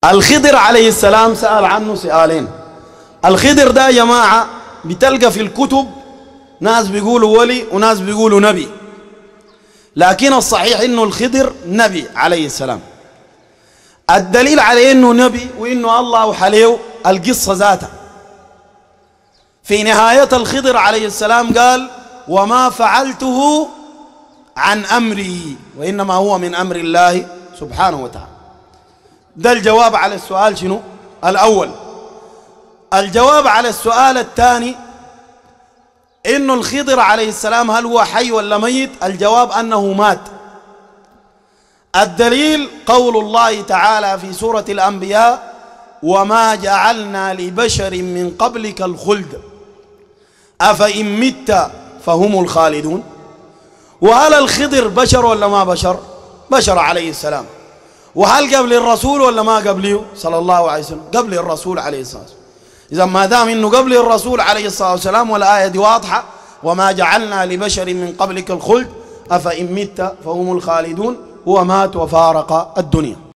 الخضر عليه السلام سأل عنه سؤالين. الخضر ده يا جماعة بتلقى في الكتب ناس بيقولوا ولي وناس بيقولوا نبي، لكن الصحيح انه الخضر نبي عليه السلام. الدليل على انه نبي وانه الله اوحى له القصة ذاتها. في نهاية الخضر عليه السلام قال: وما فعلته عن أمري وإنما هو من أمر الله سبحانه وتعالى. ده الجواب على السؤال شنو؟ الأول. الجواب على السؤال الثاني إنه الخضر عليه السلام هل هو حي ولا ميت؟ الجواب أنه مات. الدليل قول الله تعالى في سورة الأنبياء: وما جعلنا لبشر من قبلك الخلد أفإن مت فهم الخالدون. وهل الخضر بشر ولا ما بشر؟ بشر عليه السلام. وهل قبل الرسول ولا ما قبله صلى الله عليه وسلم؟ قبل الرسول عليه الصلاة والسلام. إذا ما دام إنه قبل الرسول عليه الصلاة والسلام والآية دي واضحة: وما جعلنا لبشر من قبلك الخلد أفإن مت فهم الخالدون، هو مات وفارق الدنيا.